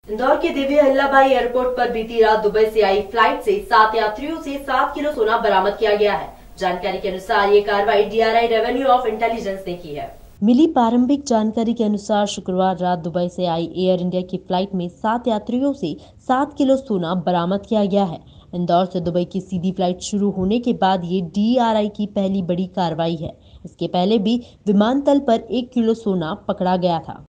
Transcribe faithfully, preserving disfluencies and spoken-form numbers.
इंदौर के देवी अहिल्याबाई एयरपोर्ट पर बीती रात दुबई से आई फ्लाइट से सात यात्रियों से सात किलो सोना बरामद किया गया है। जानकारी के अनुसार ये कार्रवाई डीआरआई रेवेन्यू ऑफ इंटेलिजेंस ने की है। मिली प्रारंभिक जानकारी के अनुसार शुक्रवार रात दुबई से आई एयर इंडिया की फ्लाइट में सात यात्रियों से सात किलो सोना बरामद किया गया है। इंदौर से दुबई की सीधी फ्लाइट शुरू होने के बाद ये डीआरआई की पहली बड़ी कार्रवाई है। इसके पहले भी विमानतल पर एक किलो सोना पकड़ा गया था।